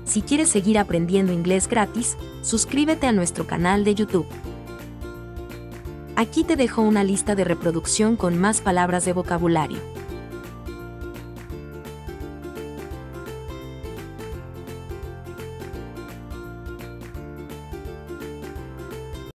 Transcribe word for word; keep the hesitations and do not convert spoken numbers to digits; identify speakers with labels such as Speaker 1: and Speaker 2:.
Speaker 1: Si quieres seguir aprendiendo inglés gratis, suscríbete a nuestro canal de YouTube. Aquí te dejo una lista de reproducción con más palabras de vocabulario.